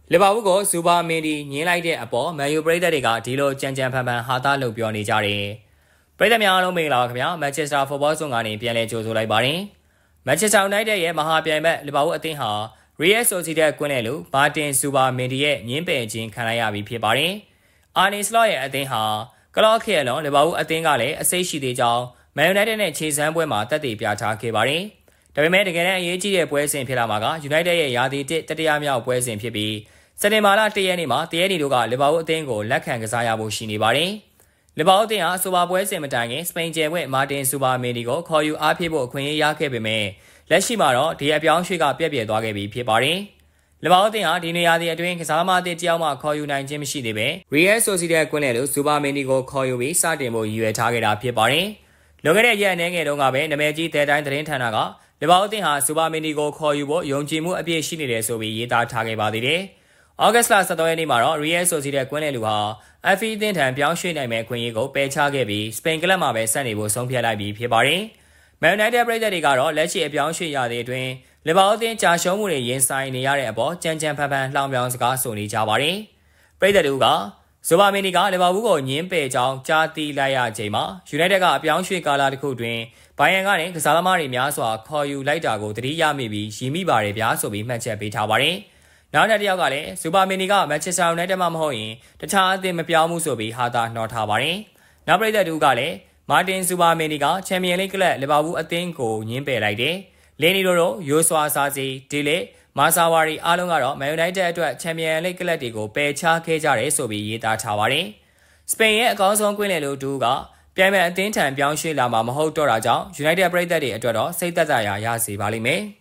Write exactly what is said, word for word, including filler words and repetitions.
လီဗာပူးကိုစူပါမင်ဒီညင်းလိုက်တဲ့အပေါ်မန်ယူပရိသတ်တွေကဒီလိုကြံကြံဖန်ဖန်ဟာသားလုပ်ပြောနေကြတယ်။ပရိသတ်များအားလုံးမင်္ဂလာပါခင်ဗျာ။မန်ချက်စတာဖုတ်ဘောဇုံကနေပြန်လည်ကြိုဆိုလိုက်ပါတယ်။မန်ချက်စတာယူနိုက်တက်ရဲ့မဟာပြိုင်ဘက်လီဗာပူးအသင်းဟာရီယယ်ဆိုစီတက်ကွင်းလဲလို့ဘာတင်စူပါမင်ဒီရဲ့ညင်းပယ်ခြင်းခံလိုက်ရပြီးဖြစ်ပါတယ်။အာနီစလော့ရဲ့အသင်းဟာကလော့ခေအလွန်လီဗာပူးအသင်းကလည်းအစိတ်ရှိသေးကြောင်းမန်ယူနိုက်တက်နဲ့ခြေစမ်းပွဲမှာတက်တည်ပြထားခဲ့ပါတယ်။ဒါပေမဲ့တကယ်တမ်းအရေးကြီးတဲ့ပွဲစဉ်ဖြစ်လာမှာကယူနိုက်တက်ရဲ့ယာတီတစ်တတိယမြောက်ပွဲစဉ်ဖြစ်ပြီးစက်တင်ဘာလတရက်နေ့မှာတရက်နေ့တို့ကလီဗာပူးအသင်းကိုလက်ခံကစားရဖို့ရှိနေပါတယ်။လီဗာပူးအသင်းဟာစူပါပွဲစဉ်မတိုင်ခင်စပိန်ကျယ်ဝင့်မာတင်စူပါမင်ဒီကိုခေါ်ယူအားဖြည့်ဖို့အခွင့်အရေးရခဲ့ပေမဲ့လက်ရှိမှာတော့ဒီအပြောင်းရွှေ့ကပြက်ပြယ်သွားခဲ့ပြီဖြစ်ပါတယ်။လီဗာပူးအသင်းဟာဒီနေရာဒီအတွင်းကစားမအသင်းတယောက်မှခေါ်ယူနိုင်ခြင်းမရှိသေးပဲရီယယ်ဆိုစီတက်ကွင်းလဲလို့စူပါမင်ဒီကိုခေါ်ယူပြီးစတင်ဖို့ရည်ရွယ်ထားခဲ့တာဖြစ်ပါတယ်။လွန်ခဲ့တဲ့ရက်အနည်းငယ်တုန်းကပဲနာမည်ကြီးတဲတိုင်းသတင်းဌာနကလီဗာပူးအသင်းဟာစူပါမင်ဒီကိုခေါ်ယူဖို့ယုံကြည်မှုအပြည့်ရှိနေတယ်ဆိုပြီးရေးသားထားခဲ့ပါသေးတယ်။ဩဂတ်စ်လဆယ်သုံးရက်နေ့မှာတော့ Real Sociedad ကွင်းလဲလူဟာ အက်ဖ် အီ အသင်းထံပြောင်းရွှေ့နိုင်မဲ့အခွင့်အရေးကိုပယ်ချခဲ့ပြီးစပိန်ကလပ်မှာပဲဆက်နေဖို့ဆုံးဖြတ်လိုက်ပြီးဖြစ်ပါတယ်။ Man United ပရိသတ်တွေကတော့လက်ရှိအပြောင်းရွှေ့ရတဲ့အတွင်းလီဗာပူးအသင်းကြာရှုံးမှုတွေရင်ဆိုင်နေရတဲ့အပေါ်ကြမ်းကြမ်းဖန်ဖန်လှောင်ပြောင်စကားဆိုနေကြပါတယ်။ပရိသတ်တို့ကဇိုဘာမင်ဒီကလီဗာပူးကိုညင်းပယ်ကြောင်းကြားသိလိုက်ရချိန်မှာ United ကအပြောင်းရွှေ့ကာလတစ်ခုတွင်ဘိုင်ယန်ကနေကစားသမားတွေများစွာခေါ်ယူလိုက်တာကိုသတိရမိပြီးရည်မိပါတယ်ဗျာဆိုပြီးမှတ်ချက်ပေးထားပါတယ်။နောက်တစ်ယောက်ကလည်းစူပါမင်ဒီကမန်ချက်စတာယူနိုက်တက်မှမဟုတ်ရင်တခြားအသင်းမပြောင်းဘူးဆိုပြီးဟာတာနှောထားပါတယ်။နောက်ပရိသတ်တူကလည်းမာတင်စူပါမင်ဒီကချန်ပီယံလိဂ်ကလပ်လီဗာပူးအသင်းကိုညင်းပယ်လိုက်တယ်။လင်းနီတို့တို့ယိုဆွာစာစီဒီလေမာဆာဝါရီအားလုံးကတော့မန်ယူနိုက်တက်အတွက်ချန်ပီယံလိဂ်ကလပ်တွေကိုပယ်ချခဲ့ကြတယ်ဆိုပြီးရေးသားထားပါတယ်။စပိန်ရဲ့အကောင်းဆုံးကွင်းလယ်လို့တူကပြိုင်မဲ့အသင်းထံပြောင်းရွှေ့လာမှာမဟုတ်တော့တာကြောင့်ယူနိုက်တက်ပရိသတ်တွေအတွက်တော့စိတ်သက်သာရာရစေပါလိမ့်မယ်။